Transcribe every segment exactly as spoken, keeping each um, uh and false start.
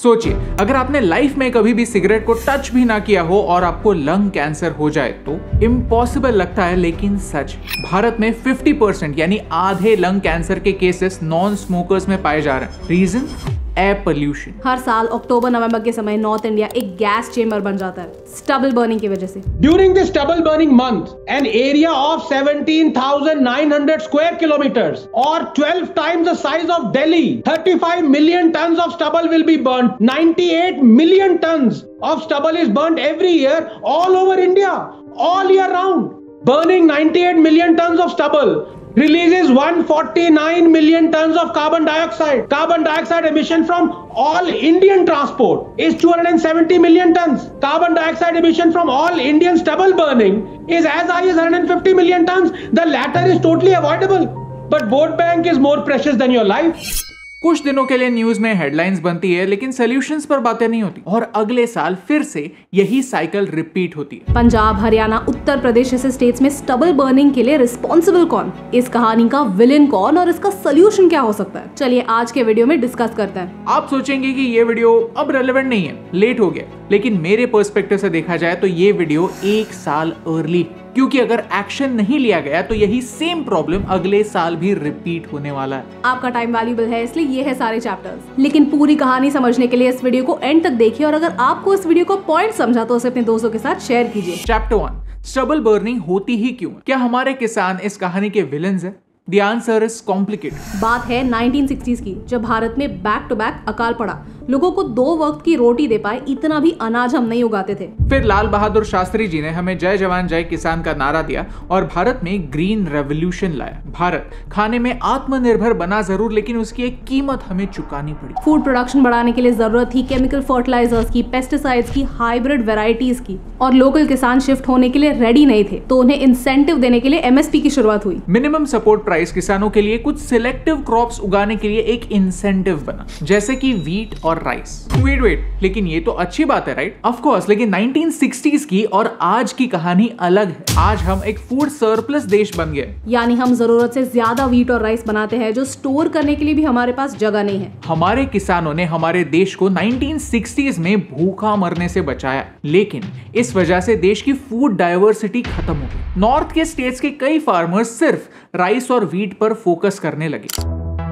सोचिए, अगर आपने लाइफ में कभी भी सिगरेट को टच भी ना किया हो और आपको लंग कैंसर हो जाए तो इम्पॉसिबल लगता है, लेकिन सच। भारत में पचास परसेंट यानी आधे लंग कैंसर के केसेस नॉन स्मोकर्स में पाए जा रहे हैं। रीजन? Air pollution. हर साल अक्टूबर नवंबर के समय नॉर्थ इंडिया एक गैस चेम्बर बन जाता है स्टबल बर्निंग की वजह से। During this stubble burning month, an area of seventeen thousand nine hundred square kilometers or twelve times the size of Delhi, thirty-five million tons of stubble will be burnt. ninety-eight million tons of stubble is burnt every year all over India, all year round. Burning ninety-eight million tons of stubble releases one hundred forty-nine million tons of carbon dioxide. Carbon dioxide emission from all Indian transport is two hundred seventy million tons. Carbon dioxide emission from all Indian stubble burning is as high as one hundred fifty million tons. The latter is totally avoidable. But vote bank is more precious than your life. कुछ दिनों के लिए news में headlines बनती है, लेकिन solutions पर बातें नहीं होती और अगले साल फिर से यही साइकिल रिपीट होती है। पंजाब, हरियाणा, उत्तर प्रदेश जैसे स्टेट्स में स्टबल बर्निंग के लिए रिस्पॉन्सिबल कौन, इस कहानी का विलेन कौन और इसका सोल्यूशन क्या हो सकता है, चलिए आज के वीडियो में डिस्कस करते हैं। आप सोचेंगे कि ये वीडियो अब रेलेवेंट नहीं है, लेट हो गया, लेकिन मेरे पर्सपेक्टिव से देखा जाए तो ये वीडियो एक साल अर्ली, क्योंकि अगर एक्शन नहीं लिया गया तो यही सेम प्रॉब्लम अगले साल भी रिपीट होने वाला है। आपका टाइम वैल्यूएबल है, इसलिए ये है सारे चैप्टर्स, लेकिन पूरी कहानी समझने के लिए इस वीडियो को एंड तक देखिए और अगर आपको इस वीडियो को पॉइंट समझा तो उसे अपने दोस्तों के साथ शेयर कीजिए। चैप्टर वन, स्टबल बर्निंग होती ही क्यों? क्या हमारे किसान इस कहानी के विलन्स हैं? The answer is complicated. बात है नाइनटीन सिक्सटीज़ की, जब भारत में बैक टू बैक अकाल पड़ा, लोगों को दो वक्त की रोटी दे पाए इतना भी अनाज हम नहीं उगाते थे। फिर लाल बहादुर शास्त्री जी ने हमें जय जवान जय किसान का नारा दिया और भारत में ग्रीन रेवोल्यूशन लाया। भारत खाने में आत्मनिर्भर बना जरूर, लेकिन उसकी एक कीमत हमें चुकानी पड़ी। फूड प्रोडक्शन बढ़ाने के लिए जरूरत थी केमिकल फर्टिलाइजर्स की, पेस्टिसाइड्स की, हाइब्रिड वेराइटीज की, और लोकल किसान शिफ्ट होने के लिए रेडी नहीं थे, तो उन्हें इंसेंटिव देने के लिए एमएसपी की शुरुआत हुई। मिनिमम सपोर्ट प्राइस किसानों के लिए, कुछ सिलेक्टिव क्रॉप्स उगाने के लिए एक इंसेंटिव बना, जैसे कि वीट और राइस। वेट वेट लेकिन ये तो अच्छी बात है, राइट? ऑफ कोर्स, लेकिन नाइनटीन सिक्सटीज़ की और आज की कहानी अलग है। आज हम एक फूड सरप्लस देश बन गए, यानी हम जरूरत से ज्यादा वीट और राइस बनाते हैं, जो स्टोर करने के लिए भी हमारे पास जगह नहीं है। हमारे किसानों ने हमारे देश को नाइनटीन सिक्सटीज़ में भूखा मरने से बचाया, लेकिन इस वजह से देश की फूड डाइवर्सिटी खत्म हो गई। नॉर्थ के स्टेट्स के कई फार्मर्स सिर्फ राइस और वीट पर फोकस करने लगे।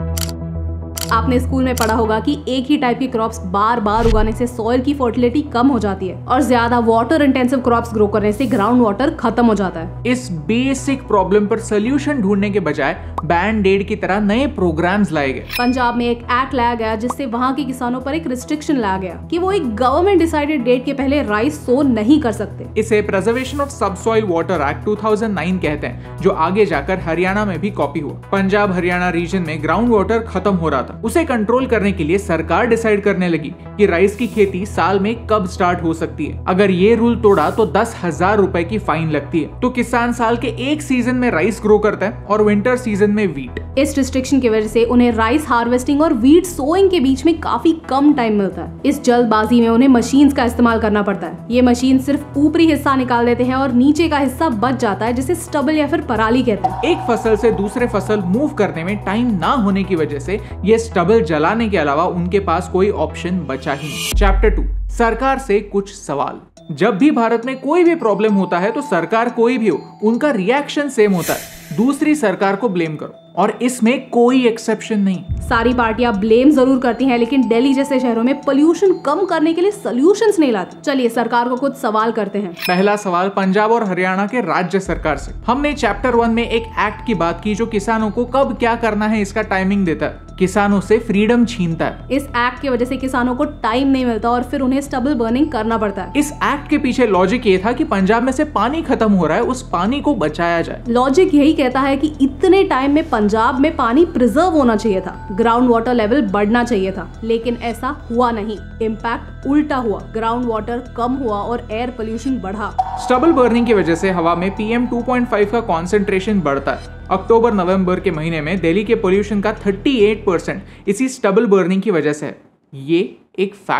आपने स्कूल में पढ़ा होगा कि एक ही टाइप की क्रॉप्स बार बार उगाने से सॉइल की फर्टिलिटी कम हो जाती है और ज्यादा वाटर इंटेंसिव क्रॉप्स ग्रो करने से ग्राउंड वाटर खत्म हो जाता है। इस बेसिक प्रॉब्लम पर सोल्यूशन ढूंढने के बजाय बैंड एड की तरह नए प्रोग्राम्स लाए गए। पंजाब में एक एक्ट लाया गया जिससे वहाँ के किसानों पर एक रिस्ट्रिक्शन लाया गया कि वो एक गवर्नमेंट डिसाइडेड डेट के पहले राइस सो नहीं कर सकते। इसे preservation of subsoil water act two thousand nine कहते हैं, जो आगे जाकर हरियाणा में भी कॉपी हुआ। पंजाब हरियाणा रीजन में ग्राउंड वाटर खत्म हो रहा था, उसे कंट्रोल करने के लिए सरकार डिसाइड करने लगी कि राइस की खेती साल में कब स्टार्ट हो सकती है। अगर ये रूल तोड़ा तो दस हजार रुपए की फाइन लगती है। तो किसान साल के एक सीजन में राइस ग्रो करता है और विंटर सीजन में वीट। इस रिस्ट्रिक्शन की वजह से उन्हें राइस हार्वेस्टिंग और वीट सोइंग के बीच में काफी कम टाइम मिलता है। इस जल्दबाजी में उन्हें मशीन्स का इस्तेमाल करना पड़ता है। ये मशीन सिर्फ ऊपरी हिस्सा निकाल देते हैं और नीचे का हिस्सा बच जाता है, जिसे स्टबल या फिर पराली कहते हैं। एक फसल से दूसरे फसल मूव करने में टाइम ना होने की वजह से ये स्टबल जलाने के अलावा उनके पास कोई ऑप्शन बचा ही नहीं। चैप्टर टू, सरकार से कुछ सवाल। जब भी भारत में कोई भी प्रॉब्लम होता है तो सरकार कोई भी हो, उनका रिएक्शन सेम होता है, दूसरी सरकार को ब्लेम करो, और इसमें कोई एक्सेप्शन नहीं। सारी पार्टियां ब्लेम जरूर करती हैं, लेकिन दिल्ली जैसे शहरों में पोल्यूशन कम करने के लिए सॉल्यूशंस नहीं लाती। चलिए सरकार को कुछ सवाल करते हैं। पहला सवाल पंजाब और हरियाणा के राज्य सरकार से। हमने चैप्टर वन में एक एक्ट की बात की जो किसानों को कब क्या करना है इसका टाइमिंग देता है, किसानों से फ्रीडम छीनता है। इस एक्ट की वजह से किसानों को टाइम नहीं मिलता और फिर उन्हें स्टबल बर्निंग करना पड़ता है। इस एक्ट के पीछे लॉजिक ये था कि पंजाब में से पानी खत्म हो रहा है, उस पानी को बचाया जाए। लॉजिक यही कहता है कि इतने टाइम में पंजाब में पानी प्रिजर्व होना चाहिए था, ग्राउंड वाटर लेवल बढ़ना चाहिए था, लेकिन ऐसा हुआ नहीं। इम्पैक्ट उल्टा हुआ, ग्राउंड वाटर कम हुआ और एयर पोल्यूशन बढ़ा। स्टबल बर्निंग की वजह से हवा में पीएम टू पॉइंट फाइव का कॉन्सेंट्रेशन बढ़ता है। अक्टूबर नवंबर के महीने में दिल्ली के पोल्यूशन का अड़तीस परसेंट इसी स्टबल बर्निंग की वजह से है। ये एक फैक्ट है।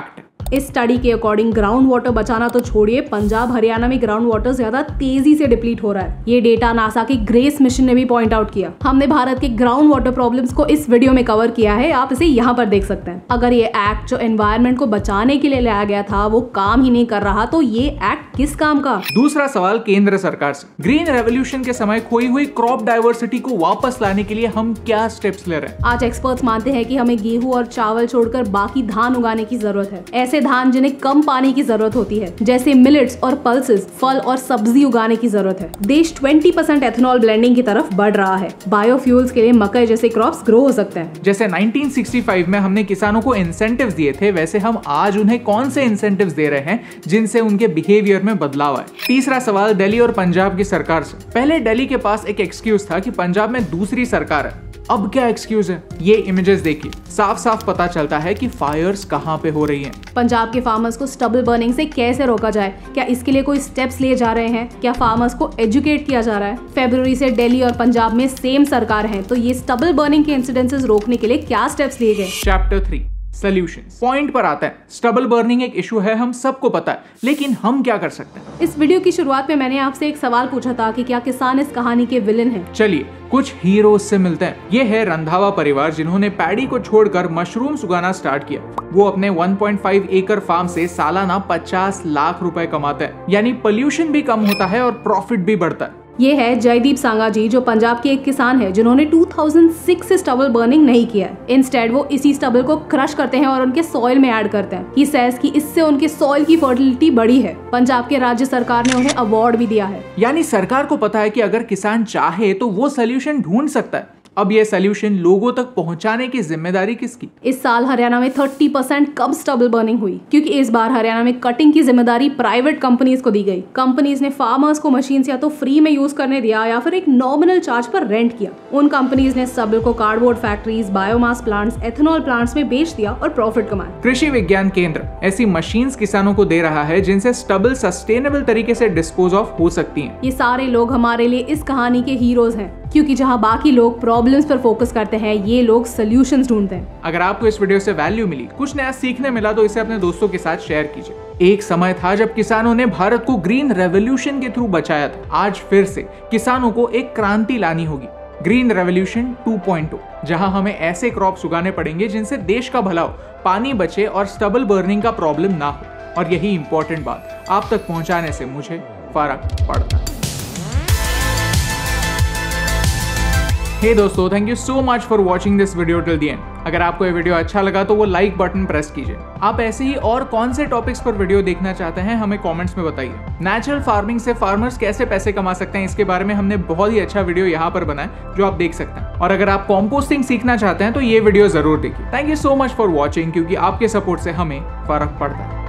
इस स्टडी के अकॉर्डिंग ग्राउंड वाटर बचाना तो छोड़िए, पंजाब हरियाणा में ग्राउंड वाटर ज्यादा तेजी से डिप्लीट हो रहा है। ये डेटा नासा की ग्रेस मिशन ने भी पॉइंट आउट किया। हमने भारत के ग्राउंड वाटर प्रॉब्लम्स को इस वीडियो में कवर किया है, आप इसे यहाँ पर देख सकते हैं। अगर ये एक्ट जो एनवायरनमेंट को बचाने के लिए लाया गया था वो काम ही नहीं कर रहा, तो ये एक्ट किस काम का? दूसरा सवाल केंद्र सरकार से, ग्रीन रेवोल्यूशन के समय खोई हुई क्रॉप डाइवर्सिटी को वापस लाने के लिए हम क्या स्टेप्स ले रहे हैं? आज एक्सपर्ट्स मानते हैं कि हमें गेहूं और चावल छोड़कर बाकी धान उगाने की जरूरत है। ऐसे धान जिन्हें कम पानी की जरूरत होती है, जैसे मिलेट्स और पल्सेस, फल और सब्जी उगाने की जरूरत है। देश बीस परसेंट एथेनॉल ब्लेंडिंग की तरफ बढ़ रहा है। बायोफ्यूल्स के लिए मकई जैसे क्रॉप्स ग्रो हो सकते हैं। जैसे उन्नीस सौ पैंसठ में हमने किसानों को इंसेंटिव्स दिए थे, वैसे हम आज उन्हें कौन से इंसेंटिव्स दे रहे हैं जिनसे उनके बिहेवियर में बदलाव आए? तीसरा सवाल दिल्ली और पंजाब की सरकार से। पहले दिल्ली के पास एक एक्सक्यूज था कि पंजाब में दूसरी सरकार है, अब क्या एक्सक्यूज है? ये इमेजेस देखिए, साफ साफ पता चलता है कि फायर्स कहां पे हो रही हैं। पंजाब के फार्मर्स को स्टबल बर्निंग से कैसे रोका जाए? क्या इसके लिए कोई स्टेप्स लिए जा रहे हैं? क्या फार्मर्स को एजुकेट किया जा रहा है? फरवरी से दिल्ली और पंजाब में सेम सरकार है, तो ये स्टबल बर्निंग के इंसिडेंसेस रोकने के लिए क्या स्टेप्स लिए गए? Chapter three solutions. पॉइंट पर आता है, स्टबल बर्निंग एक इशू है, हम सबको पता है, लेकिन हम क्या कर सकते हैं? इस वीडियो की शुरुआत में मैंने आपसे एक सवाल पूछा था कि क्या किसान इस कहानी के विलेन हैं? चलिए कुछ हीरोज से मिलते हैं। ये है रंधावा परिवार, जिन्होंने पैडी को छोड़कर मशरूम्स उगाना स्टार्ट किया। वो अपने एक पॉइंट पाँच एकड़ फार्म से सालाना पचास लाख रुपए कमाते हैं, यानी पोल्यूशन भी कम होता है और प्रॉफिट भी बढ़ता है। ये है जयदीप सांगा जी, जो पंजाब के एक किसान है जिन्होंने दो हज़ार छह से स्टबल बर्निंग नहीं किया है। इंस्टेड वो इसी स्टबल को क्रश करते हैं और उनके सॉइल में ऐड करते हैं। ही सेज कि इससे उनके सॉइल की फर्टिलिटी बढ़ी है। पंजाब के राज्य सरकार ने उन्हें अवार्ड भी दिया है। यानी सरकार को पता है कि अगर किसान चाहे तो वो सोल्यूशन ढूंढ सकता है। अब ये सोल्यूशन लोगों तक पहुंचाने की जिम्मेदारी किसकी? इस साल हरियाणा में तीस परसेंट कब स्टबल बर्निंग हुई? क्योंकि इस बार हरियाणा में कटिंग की जिम्मेदारी प्राइवेट कंपनीज को दी गई। कंपनीज ने फार्मर्स को मशीन या तो फ्री में यूज करने दिया या फिर एक नॉमिनल चार्ज पर रेंट किया। उन कंपनीज ने स्टबल को cardboard factories, biomass plants, ethanol plants में बेच दिया और प्रॉफिट कमाया। कृषि विज्ञान केंद्र ऐसी मशीन्स किसानों को दे रहा है जिनसे स्टबल सस्टेनेबल तरीके से डिस्पोज ऑफ हो सकती हैं। ये सारे लोग हमारे लिए इस कहानी के हीरोज हैं, क्योंकि जहां बाकी लोग प्रॉब्लम्स पर फोकस करते हैं, ये लोग सॉल्यूशंस ढूंढते हैं। अगर आपको इस वीडियो से वैल्यू मिली, कुछ नया सीखने मिला, तो इसे अपने दोस्तों के साथ शेयर कीजिए। एक समय था जब किसानों ने भारत को ग्रीन रेवोल्यूशन के थ्रू बचाया था। आज फिर से किसानों को एक क्रांति लानी होगी, green revolution two point O, जहां हमें ऐसे क्रॉप्स उगाने पड़ेंगे जिनसे देश का भला हो, पानी बचे और स्टबल बर्निंग का प्रॉब्लम ना हो। और यही इंपॉर्टेंट बात आप तक पहुंचाने से मुझे फर्क पड़ता है। हे दोस्तों, thank you so much for watching this video till the end. अगर आपको ये वीडियो अच्छा लगा तो वो लाइक बटन प्रेस कीजिए। आप ऐसे ही और कौन से टॉपिक्स पर वीडियो देखना चाहते हैं हमें कमेंट्स में बताइए। नेचुरल फार्मिंग से फार्मर्स कैसे पैसे कमा सकते हैं, इसके बारे में हमने बहुत ही अच्छा वीडियो यहाँ पर बनाया जो आप देख सकते हैं। और अगर आप कॉम्पोस्टिंग सीखना चाहते हैं तो ये वीडियो जरूर देखिए। Thank you so much for watching, क्योंकि आपके सपोर्ट से हमें फर्क पड़ता है।